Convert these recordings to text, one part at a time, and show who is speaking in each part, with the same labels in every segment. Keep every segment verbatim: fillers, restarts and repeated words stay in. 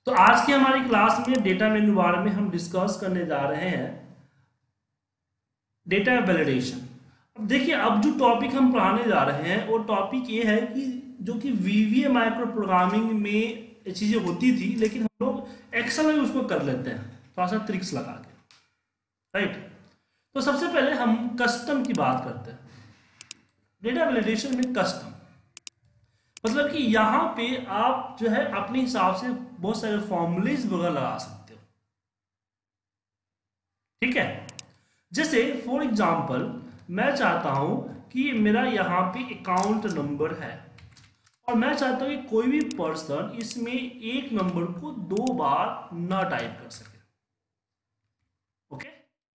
Speaker 1: तो आज की हमारी क्लास में डेटा मेन्यू बार में हम डिस्कस करने जा रहे हैं डेटा वैलिडेशन। अब देखिए, अब जो टॉपिक हम पढ़ाने जा रहे हैं वो टॉपिक ये है कि जो कि वीवीए माइक्रो प्रोग्रामिंग में ये चीज़ें होती थी, लेकिन हम लोग एक्सेल में उसको कर लेते हैं थोड़ा सा ट्रिक्स लगा के, राइट। तो सबसे पहले हम कस्टम की बात करते हैं। डेटा वैलिडेशन में कस्टम मतलब कि यहाँ पे आप जो है अपने हिसाब से बहुत सारे फॉर्मूलेज वगैरह लगा सकते हो, ठीक है। जैसे फॉर एग्जांपल मैं चाहता हूं कि मेरा यहाँ पे अकाउंट नंबर है और मैं चाहता हूं कि कोई भी पर्सन इसमें एक नंबर को दो बार ना टाइप कर सके, ओके।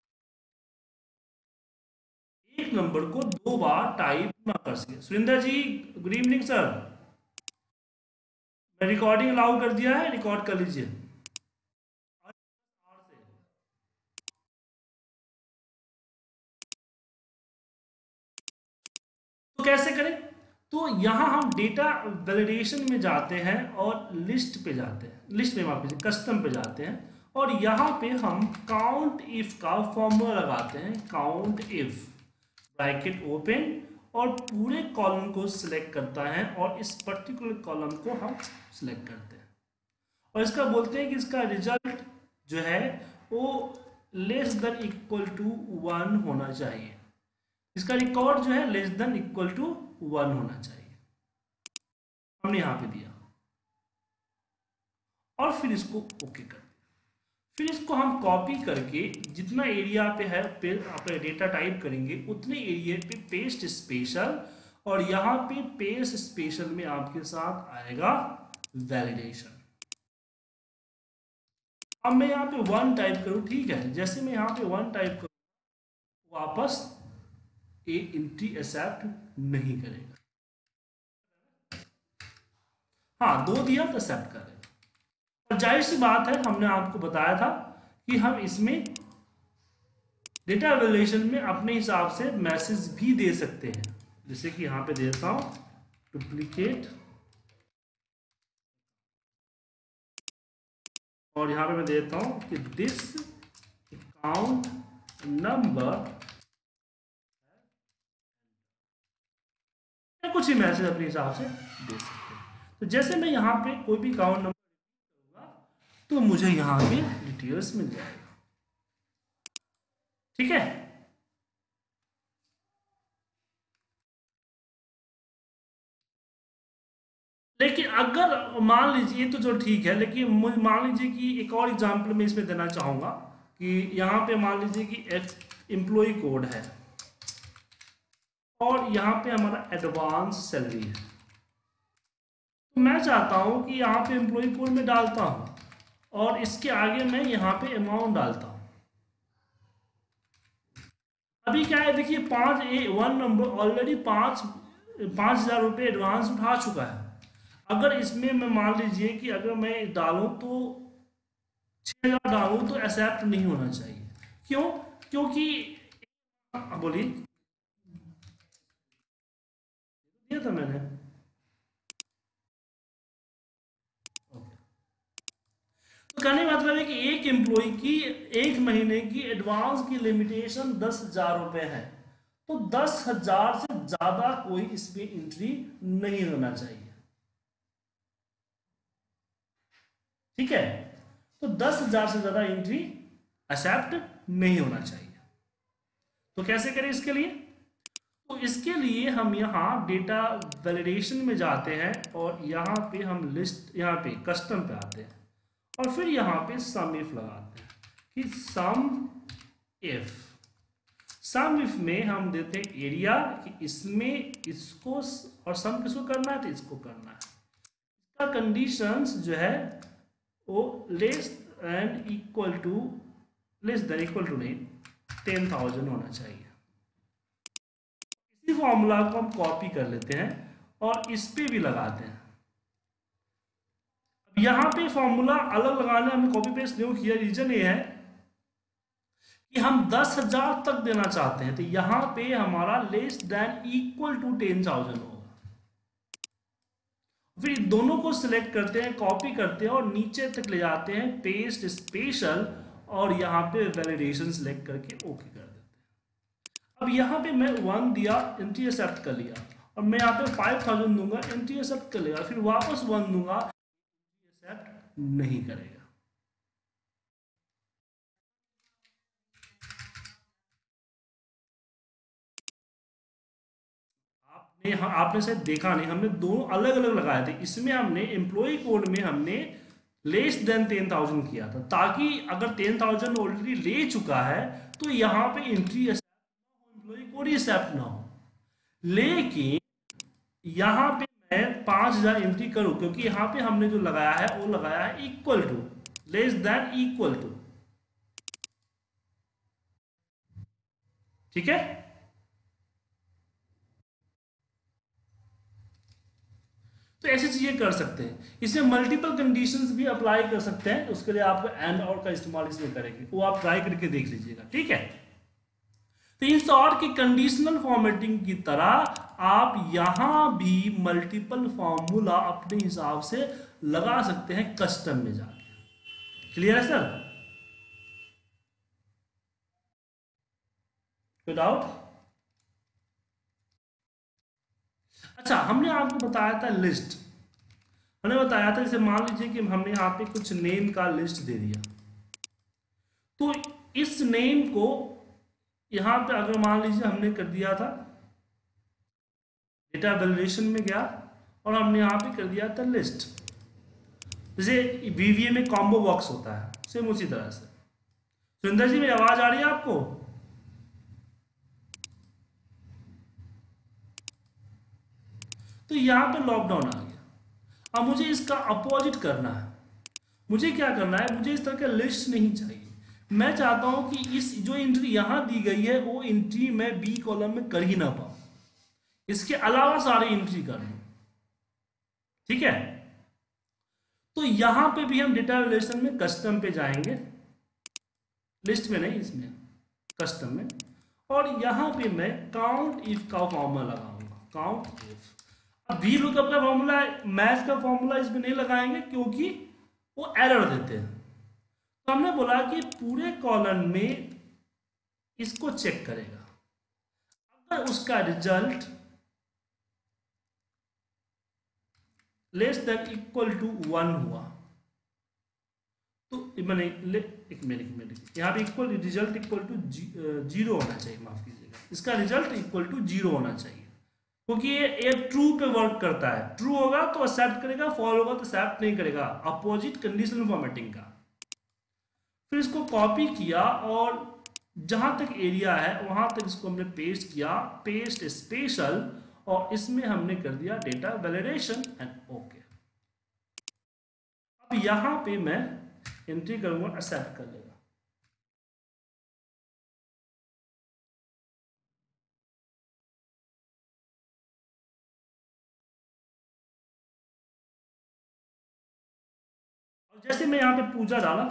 Speaker 1: एक नंबर को दो बार टाइप ना कर सके। Surendra ji good evening sir, मैं रिकॉर्डिंग अलाउ कर दिया है, रिकॉर्ड कर लीजिए। तो कैसे करें? तो यहां हम डेटा वैलिडेशन में जाते हैं और लिस्ट पे जाते हैं, लिस्ट में माफ कीजिए कस्टम पे जाते हैं और यहां पे हम काउंट इफ का फॉर्मूला लगाते हैं। काउंट इफ ब्रैकेट ओपन और पूरे कॉलम को सिलेक्ट करता है और इस पर्टिकुलर कॉलम को हम सिलेक्ट करते हैं और इसका बोलते हैं कि इसका रिजल्ट जो है वो less than equal to one होना चाहिए। इसका रिकॉर्ड जो है less than equal to one होना चाहिए, हमने यहां पे दिया और फिर इसको ओके कर दिया। फिर इसको हम कॉपी करके जितना एरिया पे है पे अपने डेटा टाइप करेंगे उतने एरिया पे पेस्ट स्पेशल और यहाँ पे पेस्ट स्पेशल में आपके साथ आएगा वैलिडेशन। अब मैं यहाँ पे वन टाइप करूँ, ठीक है। जैसे मैं यहाँ पे वन टाइप करूँ वापस ए एंट्री एक्सेप्ट नहीं करेगा। हाँ, दो दिया तो एक्सेप्ट करेगा। और जाहिर सी बात है, हमने आपको बताया था कि हम इसमें डेटा वैल्यूएशन में अपने हिसाब से मैसेज भी दे सकते हैं। जैसे कि यहाँ पे देता हूँ डुप्लीकेट और यहाँ पे मैं देता हूँ कि दिस अकाउंट नंबर, कुछ ही मैसेज अपने हिसाब से दे सकते हैं। तो जैसे मैं यहाँ पे कोई भी अकाउंट नंबर करूँगा तो मुझे यहाँ पे डिटेल्स मिल जाएगा, ठीक है। लेकिन अगर मान लीजिए तो जो ठीक है, लेकिन मुझे मान लीजिए कि एक और एग्जांपल मैं इसमें देना चाहूँगा कि यहाँ पे मान लीजिए कि एम्प्लॉय कोड है और यहाँ पे हमारा एडवांस सैलरी है। तो मैं चाहता हूँ कि यहाँ पे एम्प्लॉय कोड में डालता हूँ और इसके आगे मैं यहाँ पे अमाउंट डालता हूँ। अभी क्या है, देखिए पाँच ए वन नंबर ऑलरेडी पाँच पाँच हजार रुपये एडवांस उठा चुका है। अगर इसमें मैं मान लीजिए कि अगर मैं डालूं तो छः हजार डालूं तो एक्सेप्ट नहीं होना चाहिए। क्यों? क्योंकि बोलिए, दिया था मैंने। तो कहने का मतलब है कि एक एम्प्लॉय की एक महीने की एडवांस की लिमिटेशन दस हजार रुपये है, तो दस हजार से ज्यादा कोई इसमें एंट्री नहीं होना चाहिए, ठीक है। तो दस हजार से ज्यादा एंट्री एक्सेप्ट नहीं होना चाहिए। तो कैसे करें इसके लिए? तो इसके लिए हम यहाँ डेटा वैलिडेशन में जाते हैं और यहाँ पे हम लिस्ट, यहाँ पे कस्टम पे आते हैं और फिर यहाँ पे सम इफ लगाते हैं कि सम इफ सम इफ में हम देते हैं एरिया कि इसमें इसको और सम किसको करना है, तो इसको करना है। इसका कंडीशंस जो है वो less and equal to less than equal to नहीं टेन थाउजेंड होना चाहिए। इसी फॉर्मूला को हम कॉपी कर लेते हैं और इस पे भी लगाते हैं। अब यहाँ पे फॉर्मूला अलग लगाने हमने कॉपी पेस्ट नहीं किया, रीजन ये है कि हम दस हजार तक देना चाहते हैं, तो यहाँ पे हमारा less than equal to ten thousand होगा। फिर दोनों को सिलेक्ट करते हैं, कॉपी करते हैं और नीचे तक ले जाते हैं, पेस्ट स्पेशल, और यहाँ पे वैलिडेशन सिलेक्ट करके ओके कर देते हैं। अब यहाँ पे मैं वन दिया, एंट्री एक्सेप्ट कर लिया, और मैं यहाँ पे फाइव थाउजेंड दूंगा, एंट्री एक्सेप्ट कर लेगा, फिर वापस वन दूंगा, एक्सेप्ट नहीं करेगा। आपने आपने शायद देखा नहीं, हमने दोनों अलग अलग लगाए थे। इसमें हमने एम्प्लॉय कोड में हमने लेस देन टेन थाउजेंड किया था, ताकि अगर टेन थाउजेंड ऑलरेडी ले चुका है तो यहाँ पे एंट्री एम्प्लॉय कोड ही एक्सेप्ट ना हो। लेकिन यहाँ पे मैं पाँच हजार एंट्री करूँ, क्योंकि यहाँ पे हमने जो लगाया है वो लगाया है equal to, less than equal to, ठीक है। तो ऐसी चीजें कर सकते हैं। इसमें मल्टीपल कंडीशंस भी अप्लाई कर सकते हैं, उसके लिए आपको एंड और का इस्तेमाल इसमें करेंगे, वो आप ट्राई करके देख लीजिएगा, ठीक है। तो इन शॉर्ट की कंडीशनल फॉर्मेटिंग की तरह आप यहां भी मल्टीपल फॉर्मूला अपने हिसाब से लगा सकते हैं कस्टम में जाके। क्लियर है सर? कोई डाउट? अच्छा, हमने आपको बताया था लिस्ट, हमने बताया था जैसे मान लीजिए कि हमने यहाँ पे कुछ नेम का लिस्ट दे दिया, तो इस नेम को यहाँ पे अगर मान लीजिए हमने कर दिया था, डेटा वैलिडेशन में गया और हमने यहाँ पे कर दिया था लिस्ट, जैसे वीवीए में कॉम्बो बॉक्स होता है, सेम उसी तरह से। सुरेंद्र जी मेरी आवाज आ रही है आपको? तो यहाँ पे लॉकडाउन आ गया। अब मुझे इसका अपोजिट करना है, मुझे क्या करना है, मुझे इस तरह का लिस्ट नहीं चाहिए। मैं चाहता हूं कि इस जो एंट्री यहां दी गई है वो एंट्री मैं बी कॉलम में कर ही ना पाऊं, इसके अलावा सारी एंट्री कर लूं, ठीक है। तो यहां पे भी हम डेटा वैल्यूएशन में कस्टम पे जाएंगे, लिस्ट में नहीं, इसमें कस्टम में, और यहां पे मैं काउंट इफ का फॉर्मूला लगाऊंगा, काउंट इफ। अब वी लुकअप का फॉर्मूला, मैच का फॉर्मूला इसमें नहीं लगाएंगे क्योंकि वो एरर देते हैं। तो हमने बोला कि पूरे कॉलम में इसको चेक करेगा, अगर उसका result less than equal to one हुआ तो मैंने एक मिनट एक मिनट यहाँ पे equal result equal to zero होना चाहिए, माफ कीजिएगा, इसका रिजल्ट इक्वल टू जीरो होना चाहिए, क्योंकि ये ये ट्रू पे वर्क करता है। ट्रू होगा तो एक्सेप्ट करेगा, फॉल होगा तो एक्सेप्ट नहीं करेगा, अपोजिट कंडीशनल फॉर्मेटिंग का। फिर इसको कॉपी किया और जहां तक एरिया है वहां तक इसको हमने पेस्ट किया, पेस्ट स्पेशल, और इसमें हमने कर दिया डेटा वैलिडेशन एंड ओके। अब यहां पे मैं एंट्री करूंगा, एक्सेप्ट कर लेगा। और जैसे मैं यहां पे पूजा डाला,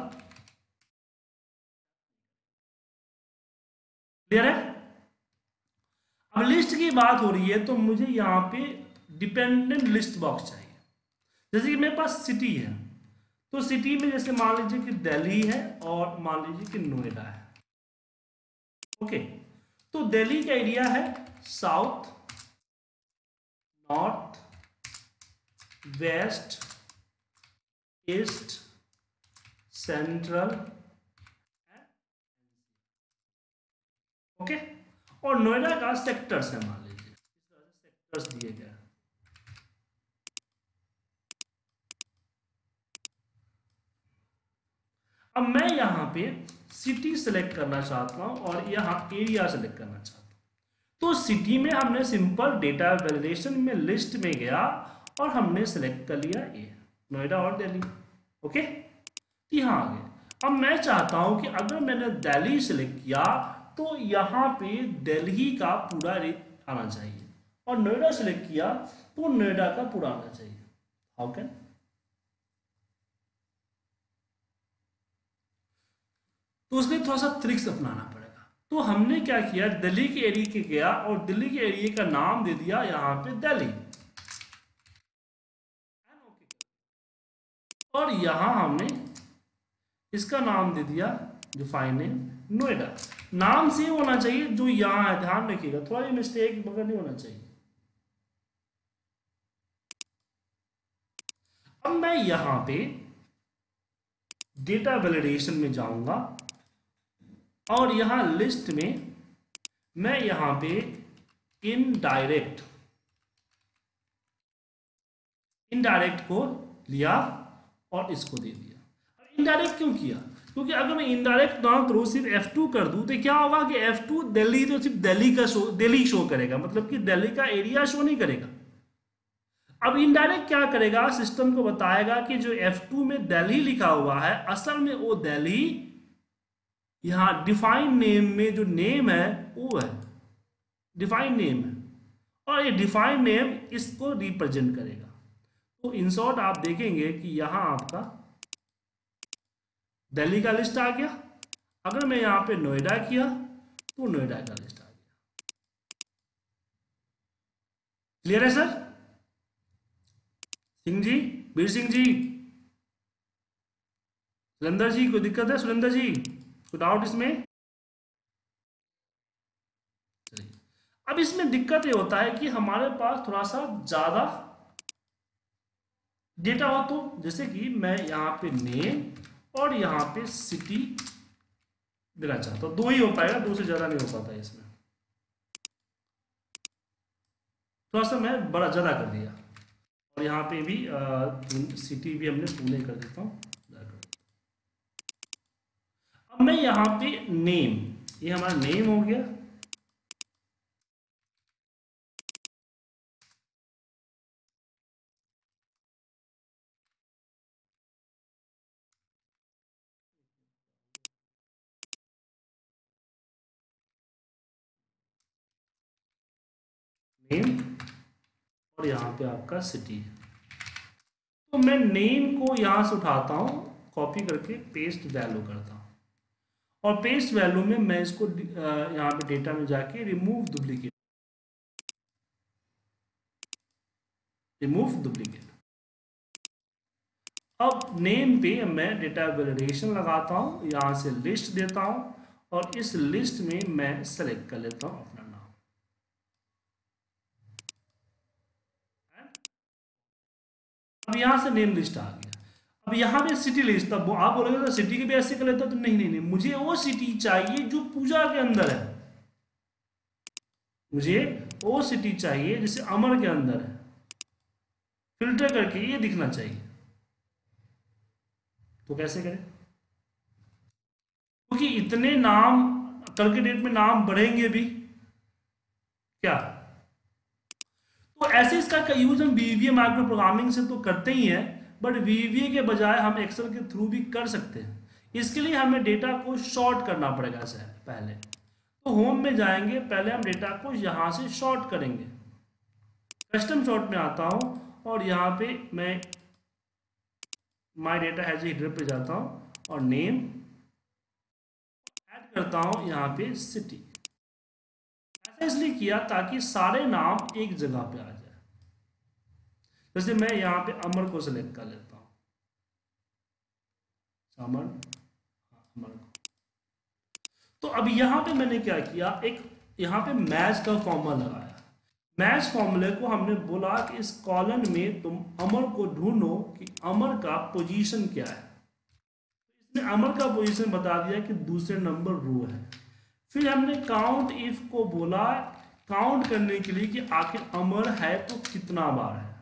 Speaker 1: क्लियर है। अब लिस्ट की बात हो रही है तो मुझे यहां पे डिपेंडेंट लिस्ट बॉक्स चाहिए। जैसे कि मेरे पास सिटी है, तो सिटी में जैसे मान लीजिए कि दिल्ली है और मान लीजिए कि नोएडा है, ओके। तो दिल्ली का एरिया है south, north, west, east, central, okay. और नोएडा का सेक्टर्स है, मान लीजिए सेक्टर्स दिए गए। अब मैं यहां पे सिटी सेलेक्ट करना चाहता हूं और यहां एरिया सेलेक्ट करना चाहता हूं। तो सिटी में हमने सिंपल डेटा वैलिडेशन में लिस्ट में गया और हमने सेलेक्ट कर लिया ये नोएडा और दिल्ली, ओके। यहां आ गए। अब मैं चाहता हूं कि अगर मैंने दिल्ली सेलेक्ट किया तो यहां पे दिल्ली का पूरा आना चाहिए, और नोएडा सेलेक्ट किया तो नोएडा का पूरा आना चाहिए। How can? तो उसके थोड़ा सा ट्रिक्स अपनाना पड़ेगा। तो हमने क्या किया, दिल्ली के एरिया के गया और दिल्ली के एरिया का नाम दे दिया यहां पे दिल्ली, और यहां हमने इसका नाम दे दिया डिफाइन नेम नोएडा। नाम सेम होना चाहिए जो यहां है, ध्यान रखिएगा, थोड़ा भी मिस्टेक वगैरह नहीं होना चाहिए। अब मैं यहां पे डेटा वैलिडेशन में जाऊंगा और यहां लिस्ट में मैं यहां पे इनडायरेक्ट इनडायरेक्ट को लिया और इसको दे दिया। इनडायरेक्ट क्यों किया? क्योंकि अगर मैं इनडायरेक्ट ना करूं, सिर्फ एफ टू कर दूं, तो क्या होगा कि एफ टू दिल्ली तो सिर्फ दिल्ली का शो दिल्ली शो करेगा, मतलब कि दिल्ली का एरिया शो नहीं करेगा। अब इनडायरेक्ट क्या करेगा, सिस्टम को बताएगा कि जो एफ टू में दिल्ली लिखा हुआ है असल में वो दिल्ली यहां डिफाइन नेम में जो नेम है वो है डिफाइन नेम है, और ये डिफाइन नेम इसको रिप्रेजेंट करेगा। तो इन शॉर्ट आप देखेंगे कि यहां आपका दिल्ली का लिस्ट आ गया। अगर मैं यहां पे नोएडा किया तो नोएडा का लिस्ट आ गया। क्लियर है सर? सिंह जी, वीर सिंह जी, सुरेंद्र जी, कोई दिक्कत है? सुरेंद्र जी, कोई डाउट इसमें? चलिए, अब इसमें दिक्कत ये होता है कि हमारे पास थोड़ा सा ज्यादा डेटा हो, तो जैसे कि मैं यहाँ पे नेम और यहाँ पे सिटी देना चाहता हूँ, दो ही हो पाएगा, दो से ज्यादा नहीं हो पाता इसमें। थोड़ा सा मैं बड़ा ज्यादा कर दिया और यहाँ पे भी आ, सिटी भी हमने पुणे कर देता हूँ। अब मैं यहाँ पे नेम, ये हमारा नेम हो गया, नेम और यहाँ पे आपका सिटी। तो मैं नेम को यहाँ से उठाता हूँ, कॉपी करके पेस्ट वैल्यू करता हूँ, और पेस्ट वैल्यू में मैं इसको यहाँ पे डेटा में जाके रिमूव डुप्लीकेट रिमूव डुप्लीकेट अब नेम पे मैं डेटा वैलिडेशन लगाता हूँ, यहाँ से लिस्ट देता हूँ और इस लिस्ट में मैं सेलेक्ट कर लेता हूँ अपना नाम। अब यहाँ से नेम लिस्ट आ गया। अब यहाँ पे सिटी लिस्ट, तब आप बोलोगे तो सिटी के भी ऐसे कर लेता, तो नहीं नहीं नहीं, मुझे वो सिटी चाहिए जो पूजा के अंदर है, मुझे वो सिटी चाहिए जिसे अमर के अंदर है, फिल्टर करके ये दिखना चाहिए। तो कैसे करें? क्योंकि इतने नाम कल के डेट में नाम बढ़ेंगे भी क्या, तो ऐसे इसका यूज हम वीवीए माइक्रो प्रोग्रामिंग से तो करते ही हैं, बट वीवीए के बजाय हम एक्सेल के थ्रू भी कर सकते हैं। इसके लिए हमें डेटा को शॉर्ट करना पड़ेगा सर पहले। तो होम में जाएंगे, पहले हम डेटा को यहां से शॉर्ट करेंगे, कस्टम शॉर्ट में आता हूं और यहाँ पे मैं माय डेटा हैज हिडर पे जाता हूँ और नेम ऐड करता हूँ यहाँ पे सिटी। ऐसा इसलिए किया ताकि सारे नाम एक जगह पे आ जाए। जैसे मैं यहाँ पे अमर को सिलेक्ट कर लेता हूँ, अमर अमर को। तो अब यहाँ पे मैंने क्या किया, एक यहाँ पे मैच का फॉर्मूला लगाया। मैच फॉर्मूले को हमने बोला कि इस कॉलम में तुम अमर को ढूंढो कि अमर का पोजीशन क्या है। इसने अमर का पोजीशन बता दिया कि दूसरे नंबर रो है। फिर हमने काउंट इफ को बोला काउंट करने के लिए कि आखिर अमर है तो कितना बार है।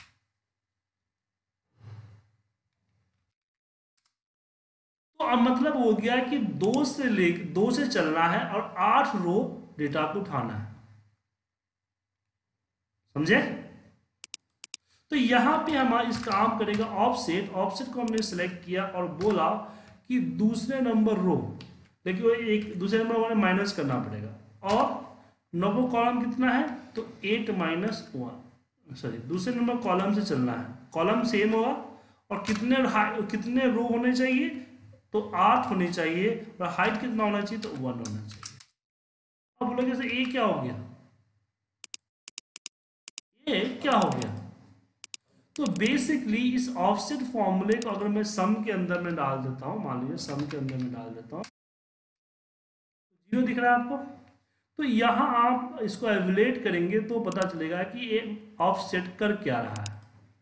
Speaker 1: तो अब मतलब हो गया कि दो से ले दो से चलना है और आठ रो डेटा को उठाना है, समझे? तो यहां पे हमारा इस काम करेगा ऑफसेट। ऑफसेट को हमने सेलेक्ट किया और बोला कि दूसरे नंबर रो, लेकिन वो एक दूसरे नंबर वाले माइनस करना पड़ेगा, और नंबर कॉलम कितना है तो एट माइनस वन, सॉरी दूसरे नंबर कॉलम से चलना है, कॉलम सेम होगा और कितने कितने रो होने चाहिए तो आठ होने चाहिए, और हाइट कितना होना चाहिए तो वन होना चाहिए। अब बोलोगे जैसे ए क्या हो गया, ये क्या हो गया, तो बेसिकली इस ऑफसेट फॉर्मूले को अगर मैं सम के अंदर में डाल देता हूँ, मान लीजिए सम के अंदर में डाल देता हूँ, जीरो दिख रहा है आपको। तो यहाँ आप इसको एवुलेट करेंगे तो पता चलेगा कि ये ऑफसेट कर क्या रहा है।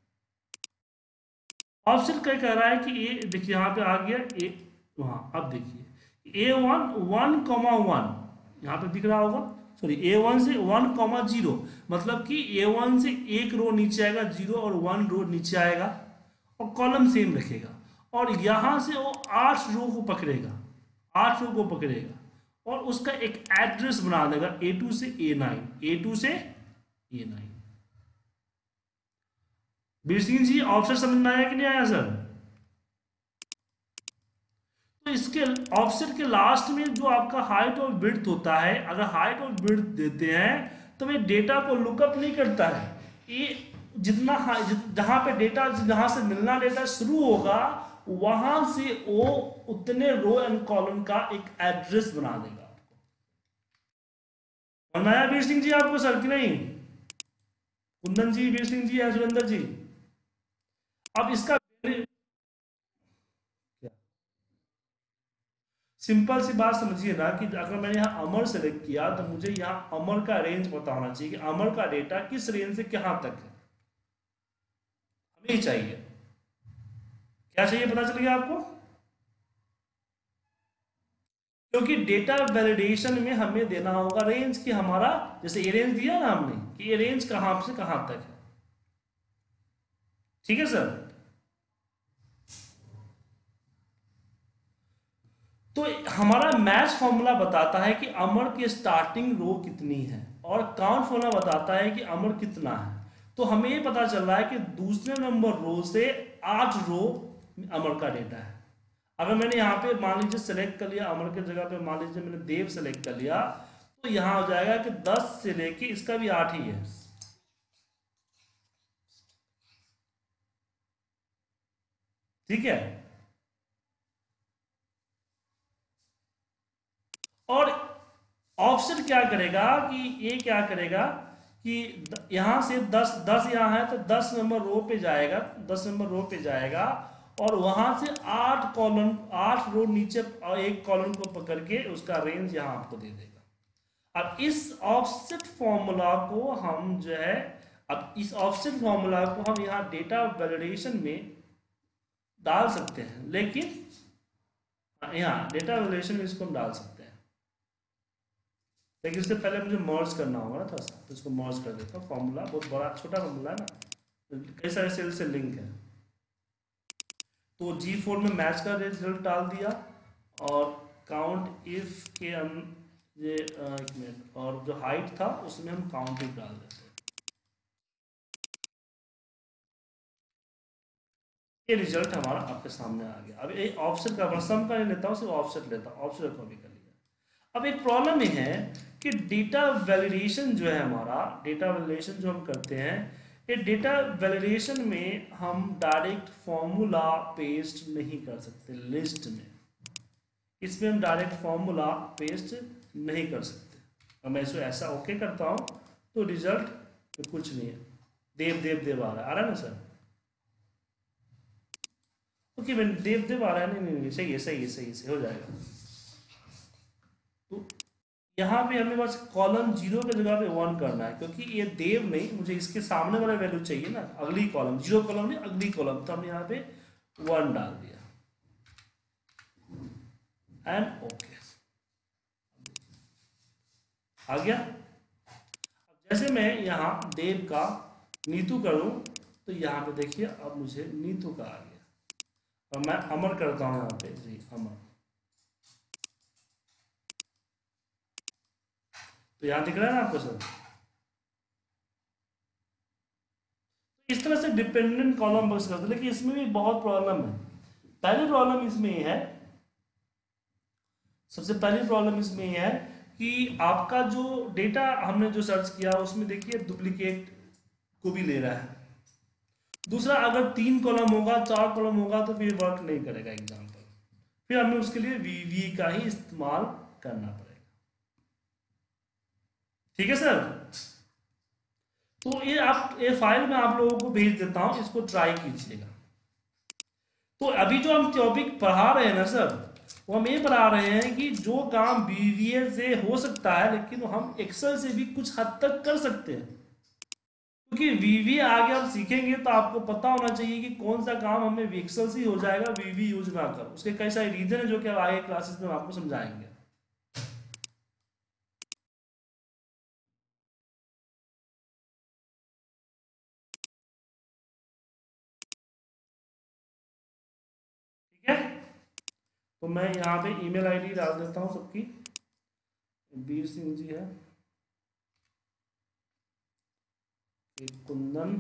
Speaker 1: ऑफसेट क्या कह रहा है कि ये देखिए यहाँ पे आ गया ए, वहाँ अब देखिए A one one comma one यहाँ पे दिख रहा होगा, सॉरी ए वन से वन कॉमा जीरो, मतलब कि ए वन से एक रो नीचे आएगा जीरो और वन रो नीचे आएगा और कॉलम सेम रखेगा, और यहाँ से वो आठ रो को पकड़ेगा, आठ रो को पकड़ेगा और उसका एक एड्रेस बना देगा ए टू से ए नाइन, ए टू से A nine. Bir Singh ji offset समझ में आया कि नहीं आया सर? तो इसके ऑफसेट के लास्ट में जो आपका हाइट और विड्थ होता है, अगर हाइट और विड्थ देते हैं तो ये डेटा को लुकअप नहीं करता है, ये जितना जहां पे डेटा जहां से मिलना डेटा शुरू होगा वहां से वो उतने रो एंड कॉलम का एक एड्रेस बना देगा आपको। बनाया बीर सिंह जी आपको सर कि नहीं? कुंदन जी, बीर सिंह जी या सुरेंद्र जी? अब इसका सिंपल सी बात समझिए ना कि अगर मैंने यहाँ अमर सेलेक्ट किया तो मुझे यहाँ अमर का रेंज पता होना चाहिए कि अमर का डेटा किस रेंज से कहां तक है, हमें चाहिए। क्या चाहिए पता चल गया आपको? क्योंकि डेटा वैलिडेशन में हमें देना होगा रेंज की, हमारा जैसे ये रेंज दिया ना हमने कि ये रेंज कहां से कहां तक है। ठीक है सर? तो हमारा मैच फॉर्मूला बताता है कि अमर की स्टार्टिंग रो कितनी है और काउंट फॉर्मूला बताता है कि अमर कितना है। तो हमें ये पता चल रहा है कि दूसरे नंबर रो से आठ रो अमर का डेटा है। अगर मैंने यहाँ पे मान लीजिए सेलेक्ट कर लिया अमर की जगह पे, मान लीजिए मैंने देव सेलेक्ट कर लिया, तो यहाँ हो जाएगा कि दस से लेके इसका भी आठ ही है। ठीक है? और ऑप्शन क्या करेगा कि ये क्या करेगा कि यहां से दस दस यहाँ है तो दस नंबर रो पे जाएगा, दस नंबर रो पे जाएगा और वहां से आठ कॉलम आठ रो नीचे और एक कॉलम को पकड़ के उसका रेंज यहां आपको दे देगा। अब इस ऑफसेट फॉर्मूला को हम जो है अब इस ऑफसेट फॉर्मूला को हम यहाँ डेटा वैलिडेशन में डाल सकते हैं, लेकिन यहाँ डेटा वैलिडेशन में इसको हम डाल सकते हैं, लेकिन इससे पहले मुझे मर्ज करना होगा ना थोड़ा सा, तो इसको मर्ज कर देता हूँ। फॉर्मूला बहुत बड़ा छोटा फॉर्मूला है ना, कई सारे सेल से लिंक है। तो जी फोर में मैच का रिजल्ट डाल दिया और काउंट इफ के हम ये एक मिनट और जो हाइट था उसमें हम काउंट इफ डाल देते हैं। ये रिजल्ट हमारा आपके सामने आ गया। अब ये ऑफसेट का सम का नहीं लेता हूँ, सिर्फ ऑफसेट लेता हूँ, ऑफसेट कॉपी कर लिया। अब एक प्रॉब्लम ये है कि डेटा वैलिडेशन जो है हमारा, डेटा वैलिडेशन जो हम करते हैं, ये डेटा वैलिडेशन में हम डायरेक्ट फॉर्मूला पेस्ट नहीं कर सकते लिस्ट में, इसमें हम डायरेक्ट फॉर्मूला पेस्ट नहीं कर सकते। अब मैं इसको ऐसा ओके करता हूँ तो रिजल्ट कुछ नहीं है, देव देव देव आ रहा है, आ रहा है ना सर? ओके मैंने देव देव आ रहा है, नहीं नहीं नहीं सही है सही है सही से हो जाएगा। तो यहाँ पे हमें बस कॉलम जीरो की जगह पे वन करना है, क्योंकि ये देव नहीं, मुझे इसके सामने वाला वैल्यू चाहिए ना, अगली कॉलम, जीरो कॉलम नहीं अगली कॉलम, तो हमने यहाँ पे वन डाल दिया एंड ओके आ गया। अब जैसे मैं यहाँ देव का नीतू करूँ तो यहाँ पे देखिए अब मुझे नीतू का आ गया, और मैं अमर करता हूँ यहाँ पे जी अमर, तो यहाँ दिख रहा है ना आपको सर? इस तरह से डिपेंडेंट कॉलम बक्स करते हैं, लेकिन इसमें भी बहुत प्रॉब्लम है। पहली प्रॉब्लम इसमें यह है, सबसे पहली प्रॉब्लम इसमें यह है कि आपका जो डेटा हमने जो सर्च किया उसमें देखिए डुप्लीकेट को भी ले रहा है। दूसरा, अगर तीन कॉलम होगा चार कॉलम होगा तो फिर वर्क नहीं करेगा एग्जाम्पल, फिर हमें उसके लिए वी वी का ही इस्तेमाल करना पड़ेगा। ठीक है सर? तो ये आप ये फाइल मैं आप लोगों को भेज देता हूँ, इसको ट्राई कीजिएगा। तो अभी जो हम टॉपिक पढ़ा रहे हैं ना सर, वो हम ये पढ़ा रहे हैं कि जो काम बीवीए से हो सकता है लेकिन हम एक्सेल से भी कुछ हद तक कर सकते हैं। क्योंकि वीवी आगे हम सीखेंगे तो आपको पता होना चाहिए कि कौन सा काम हमें एक्सेल से ही हो जाएगा वीवी यूज ना कर। उसके कई सारे रीजन है जो कि आगे क्लासेस में हम आपको समझाएंगे। ठीक है, तो मैं यहाँ पे ईमेल आईडी डाल देता हूँ सबकी। बीर सिंह जी है, एक कुंदन,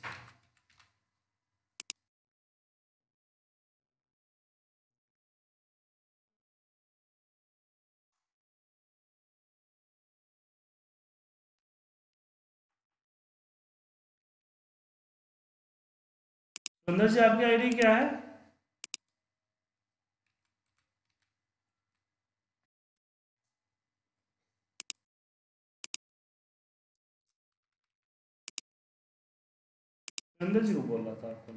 Speaker 1: सुंदर जी आपकी आईडी क्या है? सुंदर जी को बोल रहा था आपको।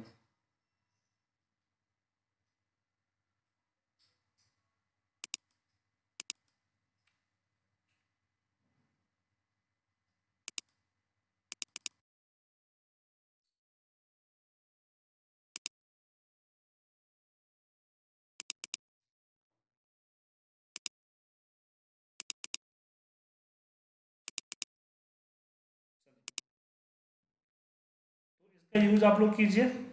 Speaker 1: इसका यूज आप लोग कीजिए।